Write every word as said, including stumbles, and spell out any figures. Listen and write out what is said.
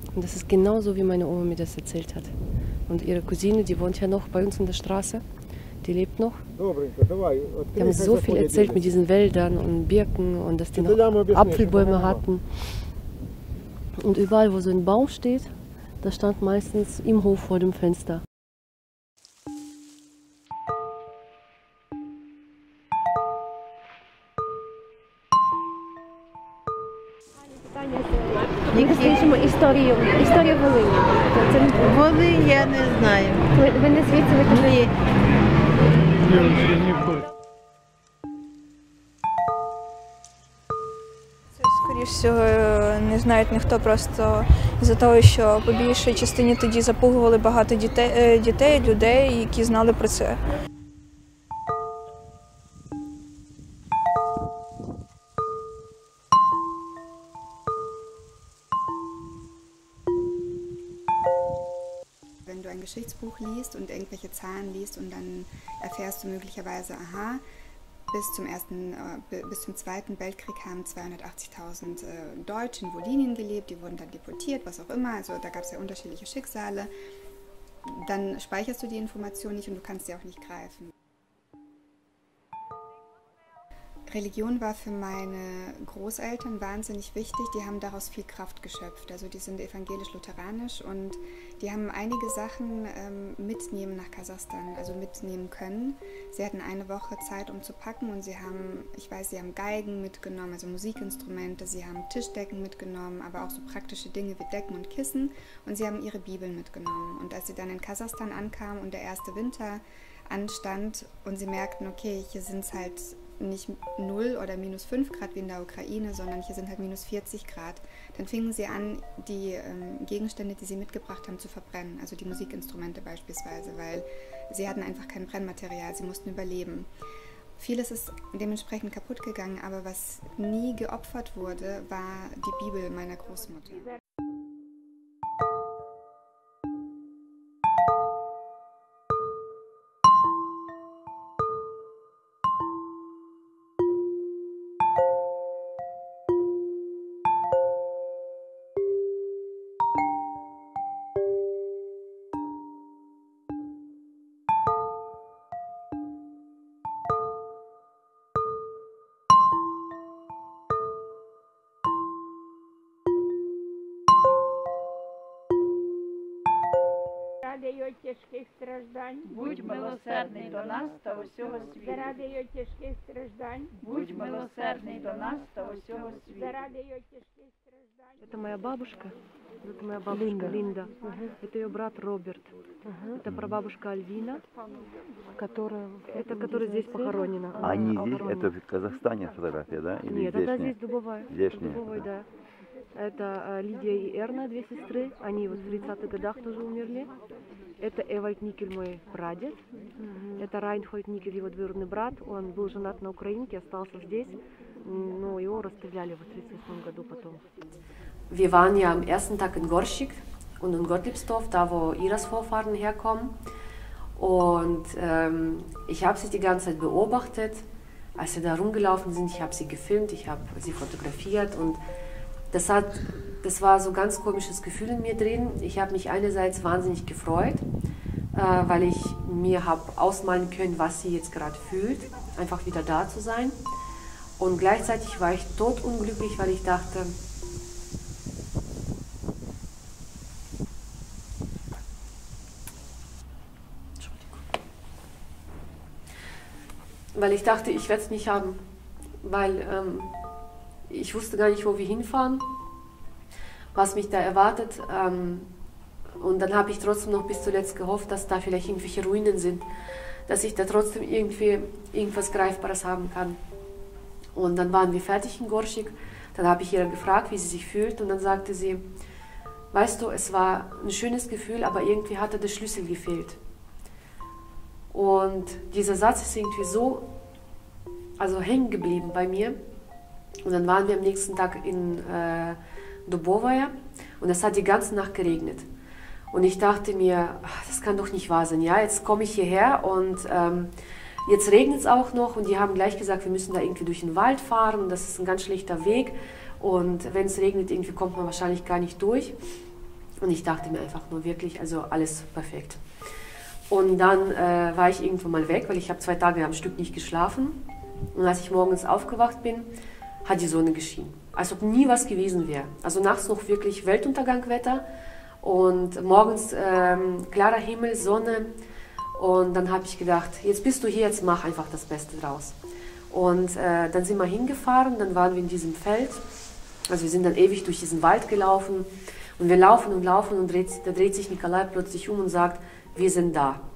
Und das ist genauso, wie meine Oma mir das erzählt hat. Und ihre Cousine, die wohnt ja noch bei uns in der Straße, die lebt noch. Die haben so viel erzählt mit diesen Wäldern und Birken und dass die noch Apfelbäume hatten. Und überall, wo so ein Baum steht, da stand meistens im Hof vor dem Fenster. Розкажімо історію, історію Волині. Волинь я не знаю. Ви, ви не звідси, ви туди? Це, скоріш всього, не знають ніхто, просто із-за того, що по більшій частині тоді запугували багато дітей, дітей, людей, які знали про це. Wenn du ein Geschichtsbuch liest und irgendwelche Zahlen liest und dann erfährst du möglicherweise, aha, bis zum, ersten, äh, bis zum Zweiten Weltkrieg haben zweihundertachtzigtausend äh, Deutsche in Wolinien gelebt, die wurden dann deportiert, was auch immer, also da gab es ja unterschiedliche Schicksale. Dann speicherst du die Information nicht und du kannst sie auch nicht greifen. Religion war für meine Großeltern wahnsinnig wichtig, die haben daraus viel Kraft geschöpft. Also die sind evangelisch-lutheranisch und die haben einige Sachen ähm, mitnehmen nach Kasachstan, also mitnehmen können. Sie hatten eine Woche Zeit, um zu packen und sie haben, ich weiß, sie haben Geigen mitgenommen, also Musikinstrumente, sie haben Tischdecken mitgenommen, aber auch so praktische Dinge wie Decken und Kissen und sie haben ihre Bibeln mitgenommen. Und als sie dann in Kasachstan ankamen und der erste Winter anstand und sie merkten, okay, hier sind es halt nicht null oder minus fünf Grad wie in der Ukraine, sondern hier sind halt minus vierzig Grad. Dann fingen sie an, die ähm, Gegenstände, die sie mitgebracht haben, zu verbrennen, also die Musikinstrumente beispielsweise, weil sie hatten einfach kein Brennmaterial, sie mussten überleben. Vieles ist dementsprechend kaputt gegangen, aber was nie geopfert wurde, war die Bibel meiner Großmutter. Заради його тяжких страждань, Будь милосердний до нас та усього світу. заради його тяжких страждань, Будь милосердний до нас та усього світу. заради його тяжких страждань. Это моя бабушка, это моя бабушка Линда, Линда. Это ее брат Роберт, это прабабушка Альвина, Которая, это которая здесь похоронена. А они Она здесь, похоронена. это в Казахстане фотография, да? Или Нет, это здешняя? здесь Дубовая. Здешняя, Дубовой, да. да. Это э, Лидия и Эрна, две сестры. Они вот в тридцатых годах тоже умерли. Это Эвальд Никель, мой прадед. Это Райнхольд Никель, его двоюродный брат. Он был женат на украинке, остался здесь. Но его расстреляли в тридцать восьмом году потом. Wir waren ja am ersten Tag in Gorschik und in Gottliebsdorf, da wo Iras Vorfahren herkommen. Und ähm, ich habe sie die ganze Zeit beobachtet, als sie da rumgelaufen sind. Ich habe sie gefilmt, ich habe sie fotografiert und das, hat, das war so ein ganz komisches Gefühl in mir drin. Ich habe mich einerseits wahnsinnig gefreut, äh, weil ich mir habe ausmalen können, was sie jetzt gerade fühlt, einfach wieder da zu sein. Und gleichzeitig war ich totunglücklich, weil ich dachte, weil ich dachte, ich werde es nicht haben, weil ähm, ich wusste gar nicht, wo wir hinfahren, was mich da erwartet. Ähm, und dann habe ich trotzdem noch bis zuletzt gehofft, dass da vielleicht irgendwelche Ruinen sind, dass ich da trotzdem irgendwie irgendwas Greifbares haben kann. Und dann waren wir fertig in Gorschik, dann habe ich ihr gefragt, wie sie sich fühlt und dann sagte sie, weißt du, es war ein schönes Gefühl, aber irgendwie hatte der Schlüssel gefehlt. Und dieser Satz ist irgendwie so also hängen geblieben bei mir. Und dann waren wir am nächsten Tag in äh, Dubovaya und es hat die ganze Nacht geregnet. Und ich dachte mir, ach, das kann doch nicht wahr sein. Ja, jetzt komme ich hierher und ähm, jetzt regnet es auch noch und die haben gleich gesagt, wir müssen da irgendwie durch den Wald fahren und das ist ein ganz schlechter Weg. Und wenn es regnet, irgendwie kommt man wahrscheinlich gar nicht durch. Und ich dachte mir einfach nur wirklich, also alles perfekt. Und dann äh, war ich irgendwann mal weg, weil ich habe zwei Tage am Stück nicht geschlafen. Und als ich morgens aufgewacht bin, hat die Sonne geschienen. Als ob nie was gewesen wäre. Also nachts noch wirklich Weltuntergangwetter und morgens ähm, klarer Himmel, Sonne. Und dann habe ich gedacht, jetzt bist du hier, jetzt mach einfach das Beste draus. Und äh, dann sind wir hingefahren, dann waren wir in diesem Feld. Also wir sind dann ewig durch diesen Wald gelaufen. Und wir laufen und laufen und dreht, da dreht sich Nikolai plötzlich um und sagt, wir sind da.